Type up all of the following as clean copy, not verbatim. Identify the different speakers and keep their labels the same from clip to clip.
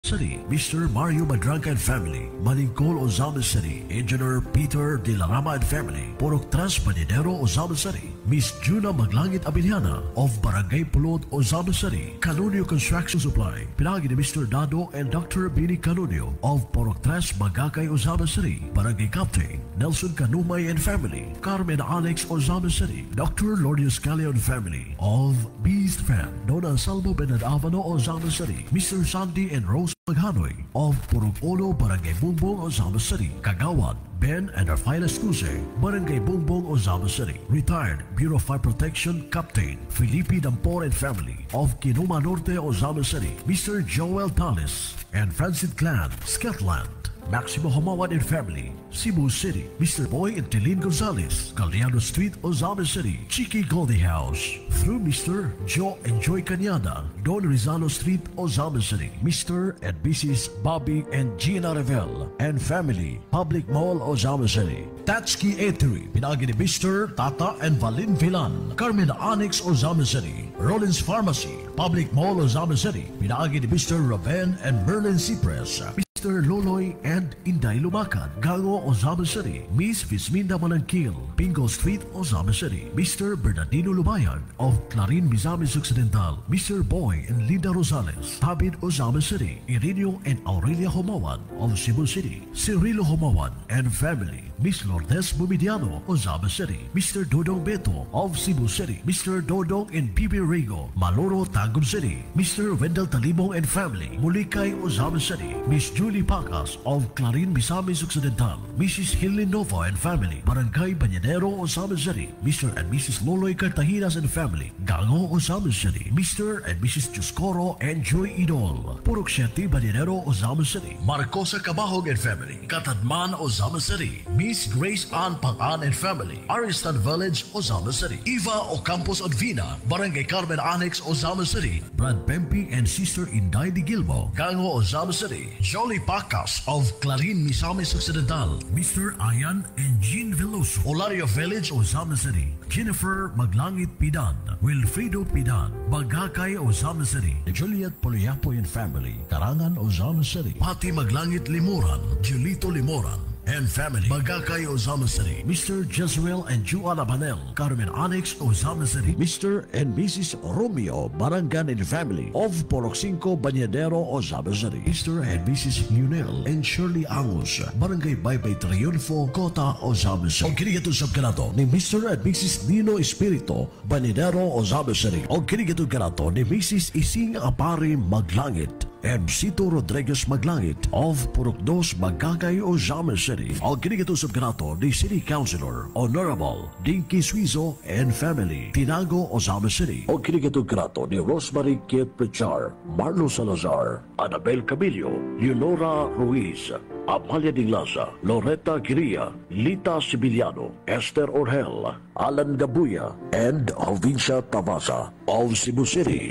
Speaker 1: City, Mr. Mario Madranca and family, Maningkol, Ozamis City, Engineer Peter De La Rama and family, Purok Tras Panidero, Ozamis City, Miss Juna Maglangit Abiliana of Barangay Pulod, Ozamis City, Canunio Construction Supply, pinagi ni Mr. Dado and Dr. Bini Canunio of Purok Tras Magakay, Ozamis City, Barangay Captain, Nelson Canumay and family, Carmen Alex, Ozamis City, Dr. Lourdes Calio and family of Beast Fan, Dona Salvo Benadavano, Ozamis City, Mr. Sandy and Rose Maghanoy of Purok Olo, Barangay Bumbong, Ozamis City, Kagawan, Ben and Arfilas Cuse, Barangay Bumbong, Ozamis City, retired Bureau of Fire Protection Captain Felipe Dampor and family of Kinuma Norte, Ozamis City, Mr. Joel Talis and Francis Clan, Scotland, Maximo Homawan and family, Cebu City, Mr. Boy and Telin Gonzalez, Galliano Street, Ozamis City, Chiki Goldie House, through Mr. Joe and Joy Cañada, Don Rizalo Street, Ozamis City, Mr. and Mrs. Bobby and Gina Revel and family, Public Mall, Ozamis City, Tatsuki Eatery, pinagi ni Mr. Tata and Valin Villan, Carmen Annex, Ozamis City, Rollins Pharmacy, Public Mall, Ozamis City, pinagi ni Mr. Raven and Merlin Cypress, Mr. Loloy and Inday Lumacan, Gango, Ozamis City, Miss Visminda Manangkil, Bingo Street, Ozamis City, Mr. Bernardino Lubayan of Clarin, Misamis Occidental, Mr. Boy and Linda Rosales, Tabid, Ozamis City, Irinio and Aurelia Homawan of Cebu City, Cirilo Homawan and family, Miss Lourdes Bumidiano, Ozamis City, Mr. Dodong Beto of Cebu City, Mr. Dodong and Bibi Rego, Maloro, Tagum City, Mr. Wendell Talibong and family, Mulikay, Ozamis City, Miss Julie Pacas of Clarin, Misamis Occidental, Mrs. Hilin Nova and family, Barangay Bañadero, Ozamis City, Mr. and Mrs. Loloy Cartaginas and family, Gango, Ozamis City, Mr. and Mrs. Chuscoro and Joy Idol, Purok Siete, Bañadero, Ozamis City, Marcosa Cabahog and family, Katadman, Ozamis City, Miss Grace Ann Pang-An and family, Aristan Village, Ozamis City, Eva Ocampos Odvina, Barangay Carmen Annex, Ozamis City, Brad Pempi and Sister Inday Di Gilmo, Gango, Ozamis City, Jolie Pacas of Clarin, Misamis Occidental, Mr. Ayan and Jean Veloso, Olario Village, Ozamis City, Jennifer Maglangit Pidan, Wilfredo Pidan, Bagakay, Ozamis City, Juliet Poliapo and family, Karangan, Ozamis City, Pati Maglangit Limuran, Julito Limuran and family, Bagakay, Ozamis City, Mr. Jezreel and Juana Banel, Carmen Annex, Ozamis City, Mr. and Mrs. Romeo Barangan and family of Purok 5, Bañadero, Ozamis City, Mr. and Mrs. Lunel and Shirley Angus, Barangay Baybay Triunfo, Kota, Ozamis City. O kinigatong subkanato ni Mr. and Mrs. Nino Espirito, Bañadero, Ozamis City. O kinigatong kanato ni Mrs. Ising Apari Maglangit and Sito Rodriguez Maglangit of Purok 2, Bagakay, Ozamis City. Ang kinikitusap kanato ni City Councilor Honorable Dinky Suizo and family, Tinago, Ozamis City. Ang kinikitusap kanato ni Rosemary Kate Pechar, Marlo Salazar, Annabel Camillo, Leonora Ruiz, Amalia Dinglasa, Loretta Giria, Lita Sibiliano, Esther Orhel, Alan Gabuya, and Jovincia Tabasa of Cebu City.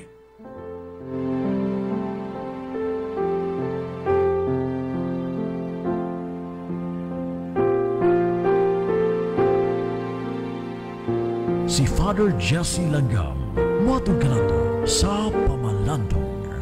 Speaker 1: Si Father Jesse Langgam, muatong kanato sa Pamalandong.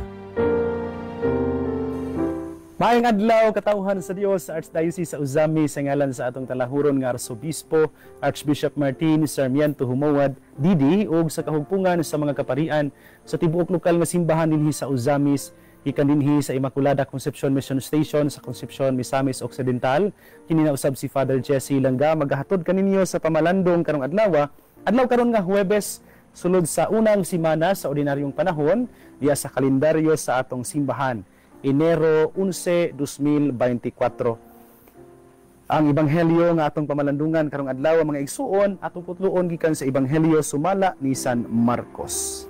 Speaker 2: Maayong adlaw katawhan sa Dios sa Archdiocese sa Uzami sa ngalan sa atong talahuron nga Arsobispo Archbishop Martin Sarmiento Humawad Didi ug sa kahugpungan sa mga kaparian sa tibuok lokal nga simbahan dinhi sa Uzamis ikan dinhi sa Immaculada Concepcion Mission Station sa Concepcion, Misamis Occidental. Kini na usab si Father Jesse Langgam magahatod kaninyo sa Pamalandong karong adlaw karon nga Huwebes sulod sa unang simana sa ordinaryong panahon diya sa kalendaryo sa atong simbahan. Enero 11, 2024. Ang ebanghelyo nga atong pamalandungan karong adlaw mga igsuon atong putluon gikan sa ebanghelyo sumala ni San Marcos.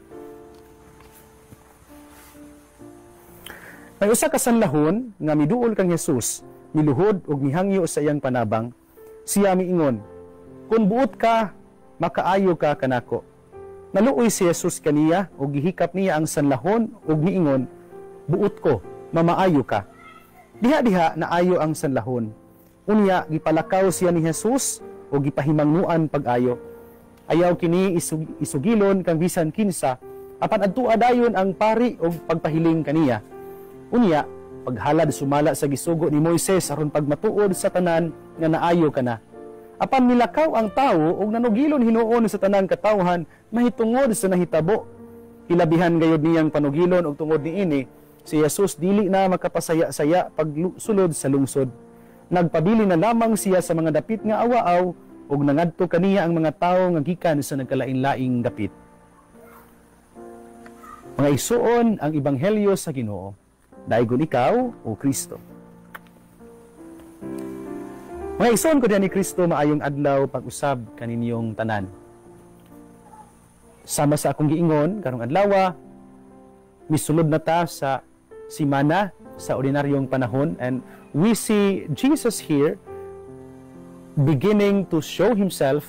Speaker 2: May usa ka sanlahon nga miduol kang Hesus, miluhod ug mihangyo sa iyang panabang. Siya miingon, "Kun buot ka, makaayo ka kanako." Naluoy si Jesus kaniya ug gihikap niya ang sanlahon ug miingon, "Buot ko, mamaayo ka." Diha-diha naayo ang sanlahon. Unya gipalakaw siya ni Jesus ug gipahimangnuan pag-ayo. Ayaw kini isugilon kang bisan kinsa apan adtua dayon ang pari ug pagpahiling kaniya. Unya, paghalad sumala sa gisugo ni Moises aron pagmatuod sa tanan nga naayo kana. Apan milakaw ang tawo ug nanugilon hinuon sa tanang katawhan mahitungod sa nahitabo. Hilabihan gayud niyang panugilon ug tungod niini si Jesus dili na makapasaya-saya pagsulod sa lungsod. Nagpabili na lamang siya sa mga dapit nga awaaw ug nangadto kaniya ang mga tawo nga gikan sa nagkalain-laing dapit. Mga igsuon ang ebanghelyo sa Ginoo. Daigon ikaw o Kristo. Mga igsuon ko diyan ni Kristo, maayong adlaw pag-usab kaninyong tanan. Sama sa akong giingon karong adlaw, misulod na ta sa simana sa ordinaryong panahon, and we see Jesus here beginning to show himself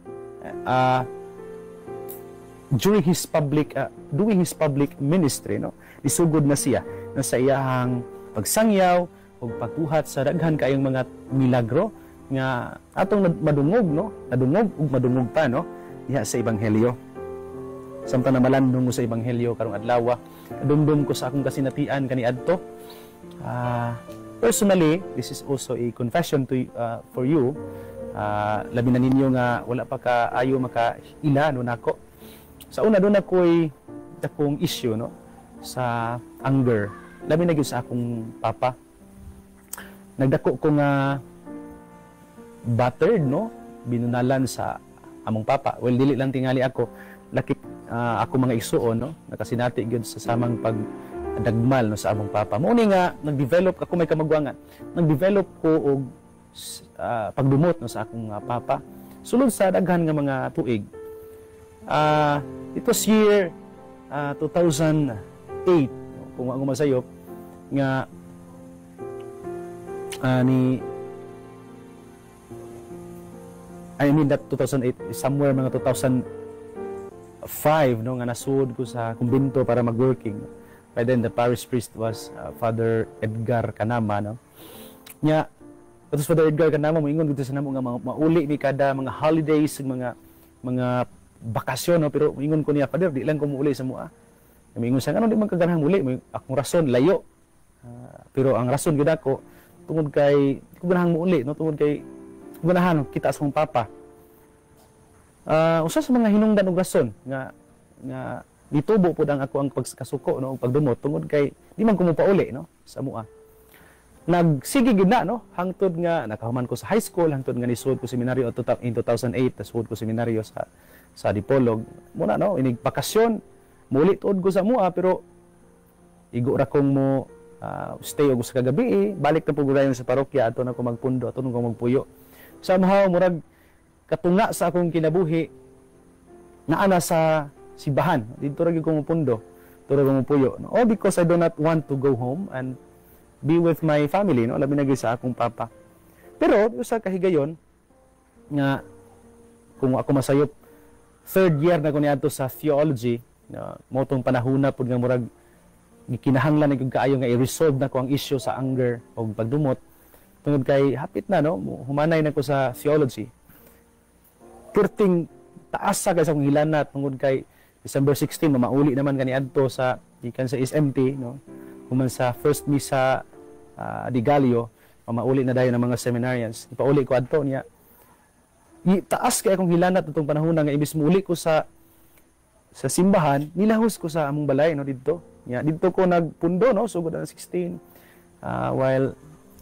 Speaker 2: during his public doing his public ministry, no. Isugod na siya na sa iyahang pagsangyaw o pagbuhat sa daghan kayong mga milagro nga atong madungog, no, nadungog ug madungog pa, no, diha sa ebanghelyo. Samtang na malandong mo sa ebanghelyo karong adlaw, dumdum ko sa akong kasinatian kaniadto. Personally, this is also a confession to for you. Labi na ninyo nga wala pa ka ayo makaila no nako. Sa una doon ako'y dakong issue, no, sa anger. Labi na gyud sa akong papa. Nagdako ko nga battered, no, binunalan sa among papa. Well, dili lang tingali ako, lakip ako mga igsuon, no, nakasinati gyud sa samang pagdagmal, no, sa among papa. Mao ni nga nag-develop ako, may kamagwangan. Nag-develop ko og pagdumot, no, sa akong papa. Sulod sa daghan nga mga tuig. It was year 2008, no, kung ako masayop nga I mean that 2008, somewhere mga 2005, no, nga nasud ko sa kumbento para mag-working. By then the parish priest was Father Edgar Canama, no. Nya tapos Father Edgar Canama moingon gud sa namo nga mauli mi kada mga holidays, mga bakasyon, no, pero moingon ko niya, Father, di lang ko muuli sa mua. Moingon sa ano, di man kaganahang muli, akong rason layo. Pero ang rason gid ako tungod kay ko ganahang muuli, no, tungod kay ganahan kita sa akong papa. Usa sa mga hinungdan og rason nga ditubo pud ang ako ang pagkasuko, no, pagdumot tungod kay di man ko mopauli, no, sa mua. Nagsige gid na, no, hangtod nga nakahuman ko sa high school, hangtod nga nisud ko seminaryo in 2008, nasud ko seminaryo sa Dipolog. Muna, no, inig bakasyon, muli tuod ko sa mua, pero igo ra kong mo stay og sa kagabi, balik na pud dayon sa parokya ato na ko magpundo, ato ko magpuyo. Somehow murag katunga sa akong kinabuhi na ana sa simbahan. Dito ra gyud ko mupundo, dito ra ko mupuyo, no? All because I do not want to go home and be with my family, no, labi na gyud sa akong papa. Pero usa ka higayon nga kung ako masayop, third year na ko niadto sa theology, no, motong panahona pud nga murag gikinahanglan na gyud kaayo nga i-resolve na ko ang issue sa anger o pagdumot. Tungod kay hapit na, no, humanay na ko sa theology. Perting taas sa kay sa akong hilanat tungod kay December 16 mauli naman kaniadto sa gikan sa SMT, no, human sa first misa di Galio, mauli na dayon ng mga seminarians. Ipauli ko adto niya. Taas kay akong hilanat atong panahon nga imbis muuli ko sa simbahan, nilahos ko sa among balay, no, didto. Nya didto ko nagpundo, no, sugod na 16 while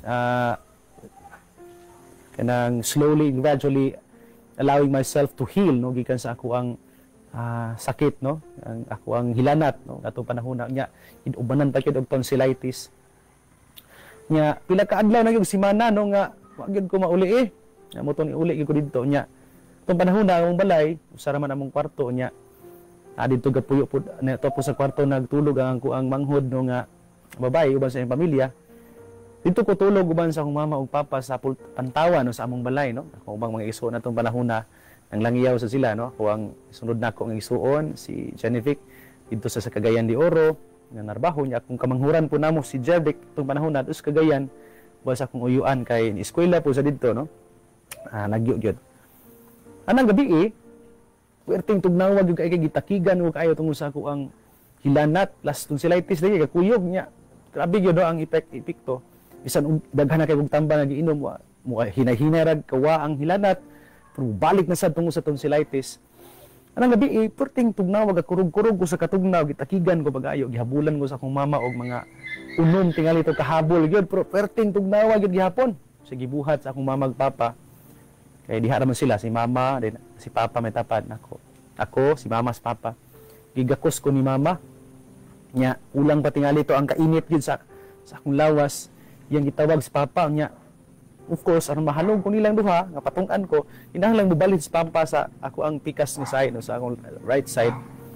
Speaker 2: kanang slowly, gradually allowing myself to heal, no, gikan sa ako ang sakit, no, ang ako ang hilanat, no, atong panahon nya inubanan pa gyud og tonsillitis. Nya pila ka adlaw na gyud semana, no, nga wa gyud ko mauli nya motong iuli gyud ko didto. Nya atong panahon na among balay usara man among kwarto, nya didto gapuyo pud na to po sa kwarto nagtulog ang manghod, no, nga babae uban sa iyang pamilya. Dito ko tulog uban sa akong mama ug papa sa pantawan, no, sa among balay, no. Ako bang mga igsuon atong panahon na nang langiyaw sa sila, no. Ako ang sunod nako ang igsuon si Genevic dito sa Cagayan de Oro nga narbaho niya. Akong kamanghuran po namo si Jeric itong panahon na sa Cagayan uban sa akong uyuan kay eskwela po sa didto, no. Nagyo gyud. Anang gabi perting tugnawag yung kay gitakigan o kayo tungod sa ako ang hilanat, plus tonsillitis lagi kakuyog niya. Grabe yun ang epekto. Bisan daghan na kay kog tamba nga giinom mo hinay-hinay rag kawa ang hilanat. Pero balik na sad tungod sa tonsillitis. Anang gabi perting tugnaw kurog-kurog ko sa katugnaw gitakigan ko pagayo gihabulan ko sa akong mama og mga unom tingali to kahabol gyud pero perting tugnaw gyud gihapon. Sige buhat sa akong mama ug papa. Kay diha naman sila si mama then si papa may tapad nako. Ako si mama si papa. Gigakos ko ni mama. Nya ulang pa tingali to ang kainit gyud sa akong lawas. Yang gitawag si papa nya. Of course, aron mahalong ko nilang duha nga patungkan ko, kinahanglan mobalhin si papa sa ako ang pikas ni side no, sa akong right side.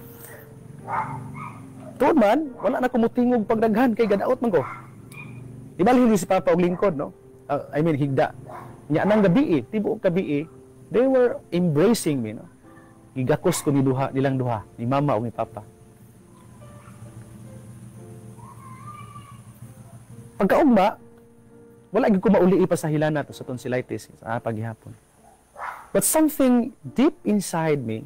Speaker 2: Tuod man, wala na ko mutingog pagdaghan kay gadaot man ko. Ibalhin si papa og lingkod no. I mean higda. Nya nang gabi tibuok gabi they were embracing me no. Gigakos ko ni duha nilang duha, ni mama ug ni papa. Pagkaugma, wala gyud ko mauli pa sa hilana to sa tonsillitis sa paghihapon. But something deep inside me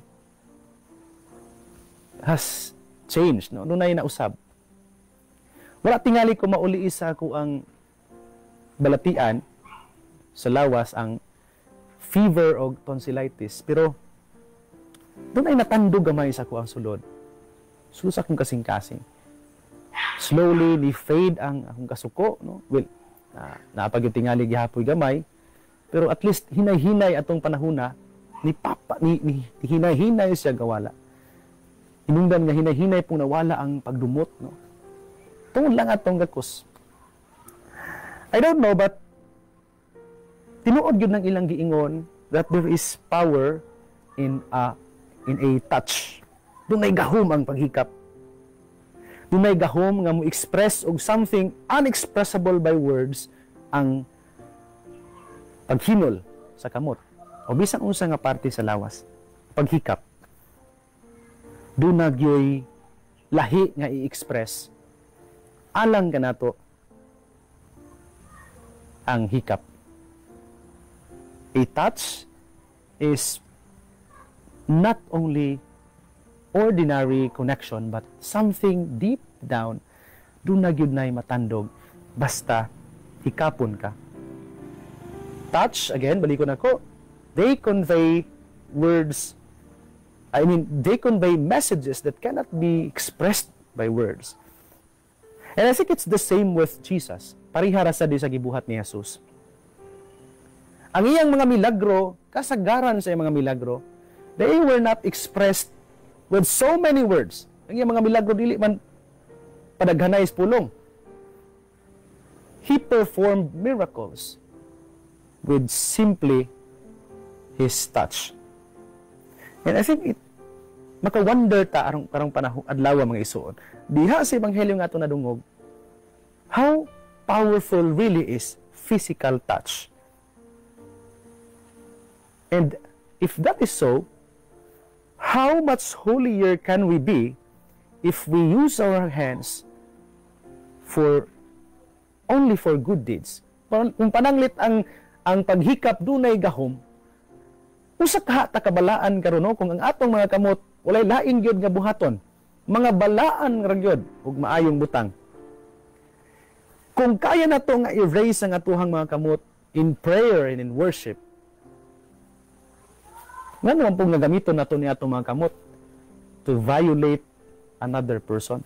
Speaker 2: has changed no. Nunay na usab. Wala tingali ko mauli sa ako ang balatian sa lawas ang fever o tonsillitis pero doon ay natandog gamay sa ako ang sulod. Sulod sa akong kasing-kasing. Slowly ni fade ang akong kasuko no. Well, napag tingali gihapoy gamay pero at least hinay-hinay atong panahona ni papa ni hinay-hinay siya gawala. Hinungdan nga hinay-hinay pong nawala ang pagdumot no. Tungod lang atong gakos. I don't know but tinuod gyud ng ilang giingon that there is power in a touch. Dunay gahom ang paghikap. Dunay gahom nga mo express og something unexpressible by words ang paghinol sa kamot o bisan unsa nga parte sa lawas paghikap dunay gyoy lahi nga i-express alang kanato ang hikap. A touch is not only ordinary connection but something deep down dunay gyud nay matandog basta hikapon ka. Touch again balikon ako, they convey words, they convey messages that cannot be expressed by words. And I think it's the same with Jesus. Parihara sa sa gibuhat ni Jesus. Ang iyang mga milagro, kasagaran sa iyang mga milagro, they were not expressed with so many words. Ang iyang mga milagro dili man padaghanay is pulong. He performed miracles with simply his touch. And I think maka-wonder ta karong panahon adlaw mga isuon. Diha sa ebanghelyo nga ato nadungog, how powerful really is physical touch. And if that is so, how much holier can we be if we use our hands only for good deeds? Kung pananglit ang paghikap dunay gahom, usa ka ta kabalaan karon no kung ang atong mga kamot walay lain gyud nga buhaton, mga balaan ra gyud ug maayong butang. Kung kaya nato nga i-raise ang atuhang mga kamot in prayer and in worship, nga naman pong nagamiton nato ni atong mga kamot to violate another person.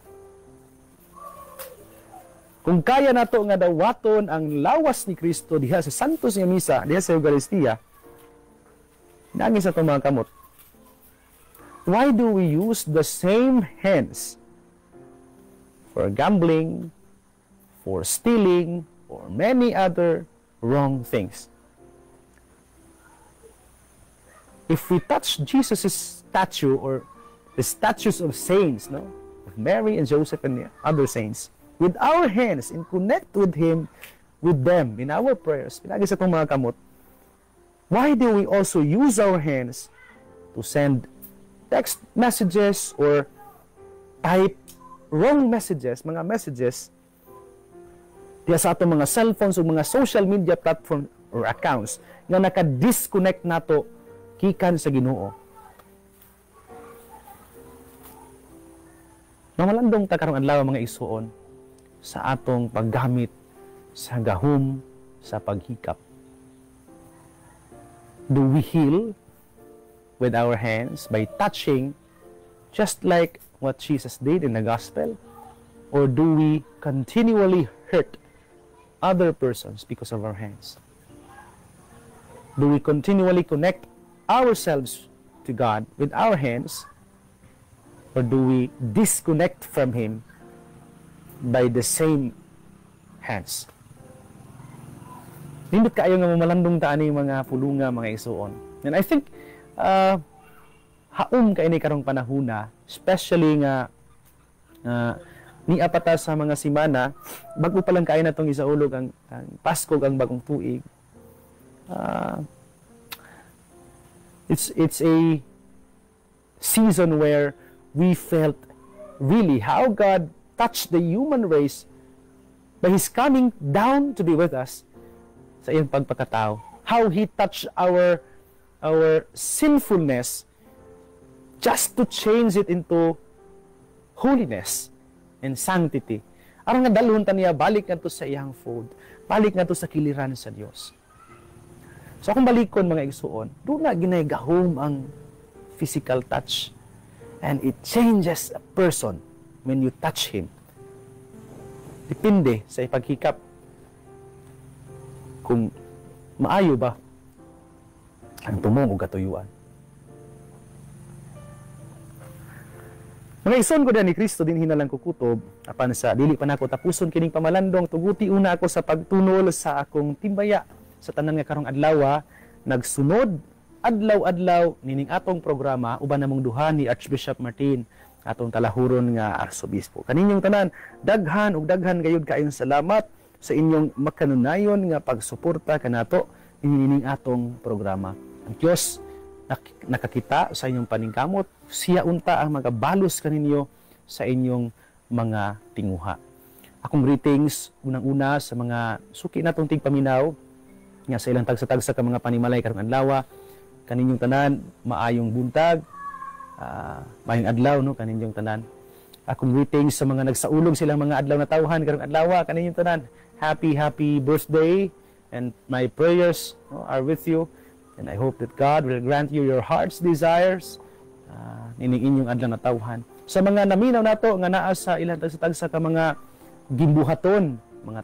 Speaker 2: Kung kaya nato nga dawaton ang lawas ni Kristo diha sa Santos nga Misa, diha sa Eucharistia, nangis atong mga kamot. Why do we use the same hands for gambling, for stealing, or many other wrong things? If we touch Jesus' statue or the statues of saints, no, of Mary and Joseph and the other saints, with our hands and connect with Him, with them in our prayers, pinagi sa itong mga kamot, why do we also use our hands to send text messages or type wrong messages, mga messages, diya sa atong mga cellphones o mga social media platform or accounts nga naka-disconnect nato gikan sa Ginoo? Mamalandong ta karong adlaw mga isuon. sa atong paggamit sa gahom sa paghikap. Do we heal with our hands by touching, just like what Jesus did in the gospel? Or do we continually hurt other persons because of our hands? Do we continually connect ourselves to God with our hands? Or do we disconnect from Him by the same hands? Nindot kaayo nga mamalandong taan ni mga pulunga, mga isuon. And I think, haom kayo ni karong panahuna, especially nga ni apata sa mga simana, bago pa lang kayo na itong isaulog ang Pasko, ang bagong tuig. It's a season where we felt really how God touched the human race by His coming down to be with us sa iyang pagpakatao. How He touched our sinfulness just to change it into holiness and sanctity. Aron nga dalhon ta niya balik ngadto sa iyang fold, balik ngadto sa kiliran sa Dios. So akong balikon mga igsuon, do na ginay gahom ang physical touch, and it changes a person when you touch him. Depende sa ipaghikap kung maayo ba ang tumong o katuyuan. Mga ison ko din ni Kristo din hinalang kukutob, apan sa dili pa nako tapuson kining pamalandong, tuguti una ako sa pagtunol sa akong timbaya sa tanan nga karong adlaw, nagsunod adlaw-adlaw nining atong programa uban namong duha ni Archbishop Martin, atong talahuron nga arsobispo. Kaninyong tanan, daghan ug daghan gayud kaayon salamat sa inyong makanunayon nga pagsuporta kanato nining atong programa. Ang Dios nakakita sa inyong paningkamot, siya unta ang magabalos kaninyo sa inyong mga tinguha. Akong greetings unang-una sa mga suki natong tigpaminaw nga sa ilang tagsa-tagsa ka mga panimalay karong adlaw. Kaninyong tanan maayong buntag, maayong adlaw no kaninyong tanan. Akong greetings sa mga nagsaulog silang mga adlaw na tawhan karong adlaw, kaninyong tanan. Happy birthday, and my prayers are with you. And I hope that God will grant you your heart's desires nining inyong adlaw na tawhan. Sa mga naminaw nato nga naa sa ilang tagsa-tagsa ka mga gimbuhaton,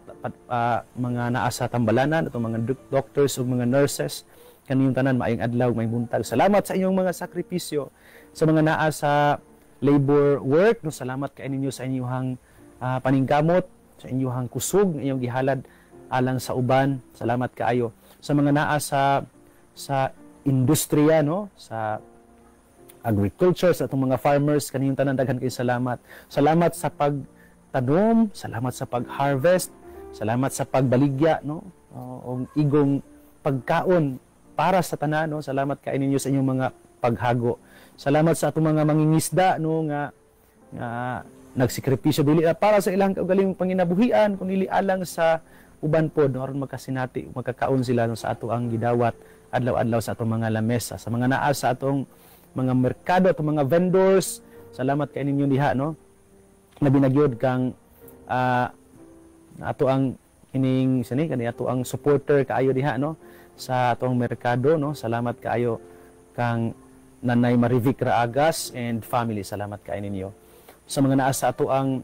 Speaker 2: mga naa sa tambalanan, atong mga doctors o mga nurses, kaniyong tanan maayong adlaw, maayong buntag. Salamat sa inyong mga sakripisyo. Sa mga naa sa labor work, no, salamat kay ninyo sa inyong paningkamot, sa inyong kusog, inyong gihalad alang sa uban. Salamat kaayo. Sa mga naa sa industriya, no, sa agriculture, sa atong mga farmers, kaniyong tanan daghan kay salamat. Salamat sa pagtanom, salamat sa pag-harvest, salamat sa pagbaligya, no, o igong pagkaon para sa tanan, no. Salamat kay ninyo sa inyong mga paghago. Salamat sa atong mga mangingisda, no, nga nagsikripisyo dili para sa ilang kaugalingong panginabuhian, kundi alang sa uban pod, no, aron magkakaon sila, no, sa ato ang gidawat adlaw-adlaw sa atong mga lamesa. Sa mga naa sa atong mga merkado, atong mga vendors, salamat kay ninyo diha, no, na binagyod kang ato ang kining kani ato ang supporter kaayo diha, no, sa atong merkado, no. Salamat kaayo kang Nanay Marivic Raagas and family, salamat kaayo ninyo. Sa mga naa sa ato ang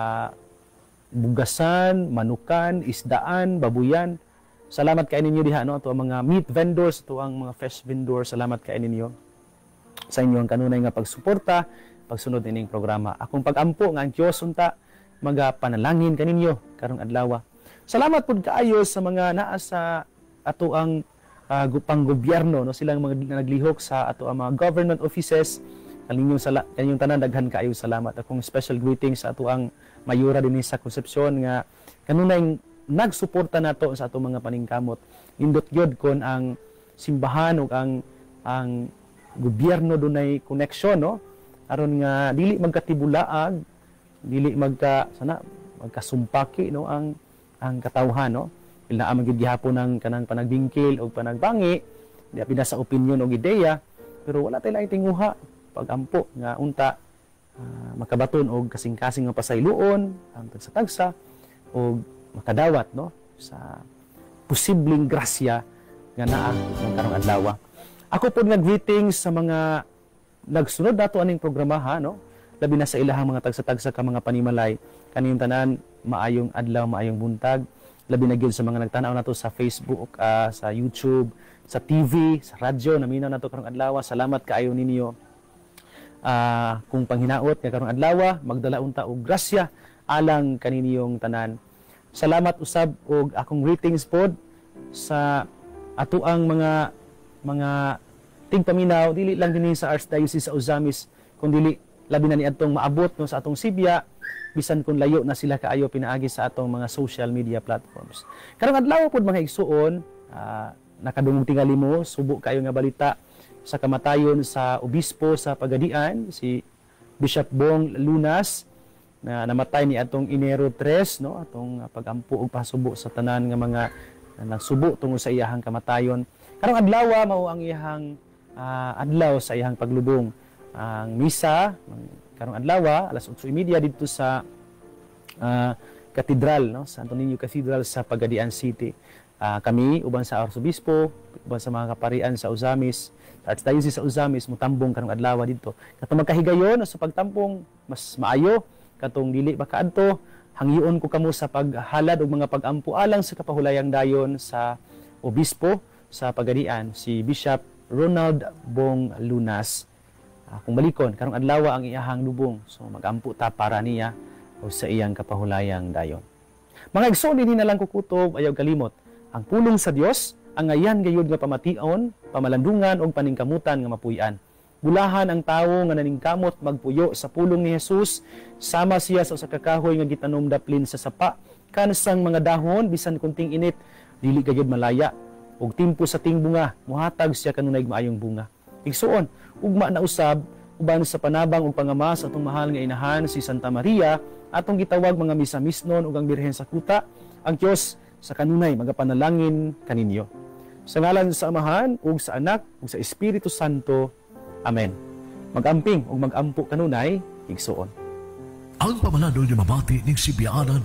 Speaker 2: bugasan, manukan, isdaan, babuyan, salamat kaayo ninyo diha, no. Ato ang mga meat vendors, ato ang mga fish vendors, salamat kaayo ninyo sa inyong kanunay nga pagsuporta, pagsunod ining programa. Akong pagampo nga ang Dios unta magapanalangin kaninyo karong adlaw. Salamat pud kaayo sa mga naa sa ato ang panggobyerno, no, silang mga naglihok sa ato ang mga government offices. Kaninyong tanan daghan kaayo salamat. Akong special greetings sa ato ang mayura dinhi sa Concepcion nga kanunay nagsuporta nato sa ato mga paningkamot. Indot gyud kon ang simbahan ug ang gobyerno dunay connection, no, aron nga dili magkatibulaag, dili magkasumpaki, no, ang katawhan, no. Ila man gid gihapon ng kanang panagbingkil o panagbangi, di apil sa opinion o ideya, pero wala tay laing tinguha pagampo nga unta makabaton og kasing-kasing nga pasayloon ang tagsa-tagsa o makadawat no sa posibleng grasya nga naa ng karong adlaw. Ako po nag-greetings sa mga nagsunod nato aning programaha no, labi na sa ilahang mga tagsa-tagsa ka mga panimalay kaniyong tanan, maayong adlaw, maayong buntag, labi na gyud sa mga nagtanaw nato sa Facebook, sa YouTube, sa TV, sa radyo, naminaw nato karong adlaw. Salamat kaayo ninyo. Kung panghinaot nga karong adlaw, magdala unta og grasya alang kaninyong tanan. Salamat usab og akong greetings pod sa atoang mga tigpaminaw dili lang dinhi sa Archdiocese sa Ozamis, kundi labi na niadtong maabot no sa atong Sibya, bisan kun layo na sila kaayo pinaagi sa atong mga social media platforms. Karong adlaw pod mga igsuon, nakadungog tingali mo, subo kayo nga balita sa kamatayon sa obispo sa Pagadian, si Bishop Bong Lunas, na namatay ni atong Enero 3, no, atong pagampo og pasubo sa tanan nga mga nagsubo tungod sa iyahang kamatayon. Karong adlaw mao ang iyahang adlaw sa iyahang paglubong. Ang misa karong adlaw alas 8:30 dito sa Katedral, no, Santo Niño Cathedral sa Pagadian City. Kami uban sa Arsobispo, uban sa mga kaparian sa Ozamis, sa Archdiocese sa Ozamis, mutambong karong adlaw dito. Katong magkahigayon sa pagtampong mas maayo katong dili makaadto, hangyoon ko kamo sa paghalad og mga pagampo alang sa kapahulayang dayon sa obispo sa Pagadian, si Bishop Ronald Bong Lunas. Kung balikon karong adlaw ang iyahang lubong, so magampo ta para niya o sa iyang kapahulayang dayon. Mga igsoon, dinhi na lang kukutob, ayaw kalimot, ang pulong sa Dios ang ayan gayud nga pamation, pamalandungan ug paningkamutan nga mapuy-an. Bulahan ang tawo nga naningkamot magpuyo sa pulong ni Jesus, sama siya sa kakahoy nga gitanom daplin sa sapa, kansang mga dahon bisan kunting init dili gayud malaya, ug timpo sa ting bunga muhatag siya kanunay maayong bunga. Igsuon, ugma na usab uban sa panabang ug pangama sa atong mahal nga inahan si Santa Maria, atong gitawag mga misa-misnon ug ang Birhen sa Kuta, ang Dios sa kanunay magapanalangin kaninyo. Sa ngalan sa Amahan ug sa Anak ug sa Espiritu Santo. Amen. Magamping ug magampo kanunay igsuon.
Speaker 1: Ang pamalandong ni mabati ning Sibiana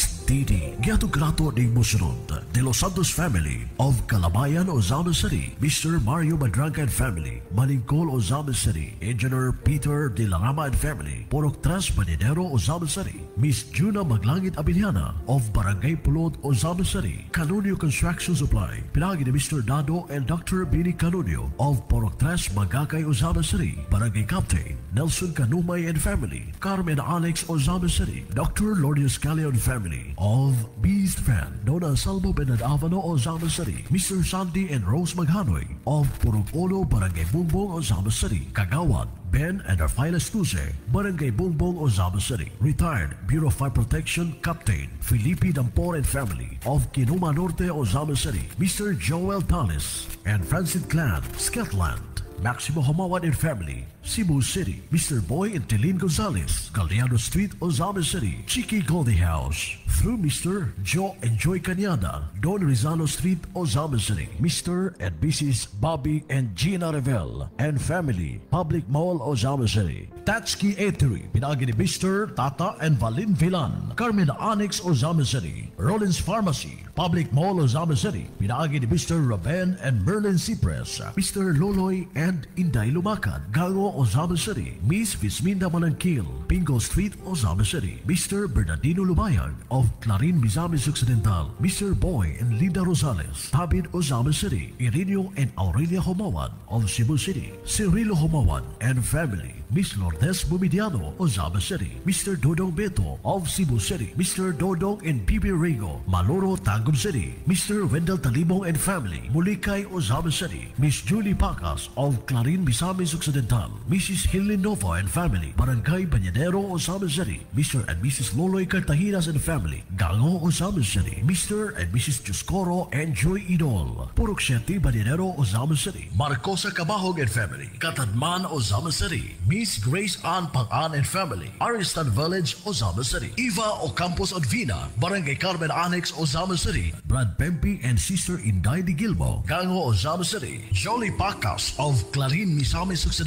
Speaker 1: DXDD giatong grato ning mosunod de Los Santos family of Calabayan, Ozamis City, Mr. Mario Madraga and family, Maningkol, Ozamis City, Engineer Peter De La Rama and family, Porok Tras Manidero, Ozamis City, Miss Juna Maglangit Abiliana of Barangay Pulod, Ozamis City, Canunio Construction Supply, pinagi ni Mr. Dado and Dr. Bini Canunio of Porok Tras Magakay, Ozamis City, Barangay Captain Nelson Canumay and family, Carmen Alex Ozamis City, Dr. Lourdes Calleon family of Beast Fan, Dona Salmo Benadavano, Ozamis City, Mr. Sandy and Rose Maghanoy of Purugolo, Barangay Bungbong, Ozamis City, Kagawan, Ben and Rafael Estuse, Barangay Bungbong, Ozamis City, retired Bureau of Fire Protection Captain Felipe Dampor and family of Kinuma Norte, Ozamis City, Mr. Joel Talis and Francis Clan, Scotland, Maximo Humawan and family, Cebu City, Mr. Boy and Telin Gonzalez, Galdeano Street, Ozamis City, Chiqui Goldie House, through Mr. Joe and Joy Cañada, Don Rizalo Street, Ozamis City, Mr. and Mrs. Bobby and Gina Revel and family, Public Mall, Ozamis City, Tatski Eatery, pinagi ni Mr. Tata and Valin Villan, Carmen Annex, Ozamis City, Rollins Pharmacy, Public Mall, Ozamis City, pinagi ni Mr. Raven and Merlin Cypress, Mr. Loloy and Inday Lumacan, Gango, Ozamis City, Miss Visminda Manangkil, Bingo Street, Ozamis City, Mr. Bernardino Lumayag of Clarin, Misamis Occidental, Mr. Boy and Linda Rosales, Tabid, Ozamis City, Irinio and Aurelia Humawan of Cebu City, Cirilo Humawan and family, Miss Lourdes Bumidiano, Ozamis City, Mr. Dodong Beto of Cebu City, Mr. Dodong and Bibi Rego, Maloro, Tagum City, Mr. Wendell Talibong and family, Mulikay, Ozamis City, Miss Julie Pacas of Clarin, Misamis Occidental, Mrs. Hilin Nova and family, Barangay Bañadero, Ozamis City, Mr. and Mrs. Loloy Cartaginas and family, Gango, Ozamis City, Mr. and Mrs. Chuscoro and Joy Idol, Purok Siete, Bañadero, Ozamis City, Marcosa Cabahog and family, Katadman, Ozamis City, Miss Grace Ann Pang-An and family, Aristan Village, Ozamis City, Eva Ocampos Advina, Barangay Carmen Annex, Ozamis City, Brad Pempi and Sister Inday Di Gilbo, Gango, Ozamis City, Jolie Pacas of Clarin, Misamis Occidental,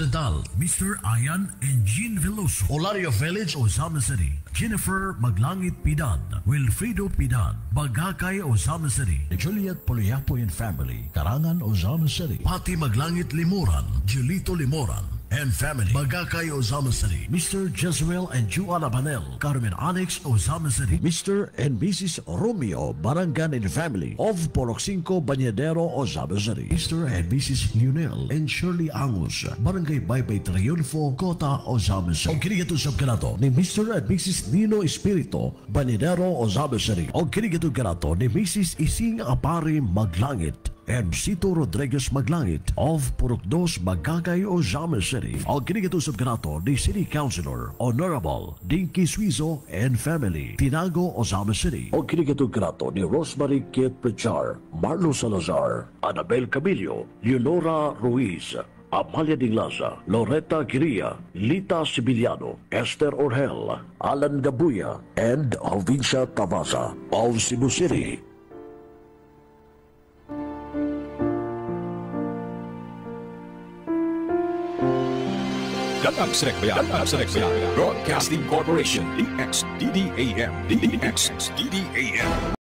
Speaker 1: Mr. Ayan and Jean Veloso. Olario Village, Ozama City, Jennifer Maglangit Pidan, Wilfredo Pidan, Bagakay, Ozama City, Juliet Poliapo and family, Karangan, Ozama City, Pati Maglangit Limuran, Julito Limuran, and family, Bagakay, Ozama City, Mr. Jezreel and Juana Banel, Carmen Annex, Ozama City, Mr. and Mrs. Romeo Barangan and family of Porok 5, Banyadero, Ozama City, Mr. and Mrs. Lionel and Shirley Angus, Barangay Baybay Triunfo, Kota, Ozama City. O kinikitusap ka na to ni Mr. and Mrs. Nino Espirito, Banyadero, Ozama City. O kinikitusap ka na to ni Mrs. Ising Apari Maglangit and Sito Rodriguez Maglangit of Purok 2, Bagakay, Ozama City. Ang kinikitusap ka na to ni City Councilor Honorable Dinky Suizo and family, Tinago, Ozama City. Ang kinikitusap ka na to ni Rosemary Kit Pechar, Marlo Salazar, Annabel Camillo, Leonora Ruiz, Amalia Diglaza, Loretta Giria, Lita Sibiliano, Esther Orhel, Alan Gabuya, and Alvincia Tabasa of Cebu City.
Speaker 3: Ganap Sinekbayan, Broadcasting Corporation, DXDDAM, DXDDAM.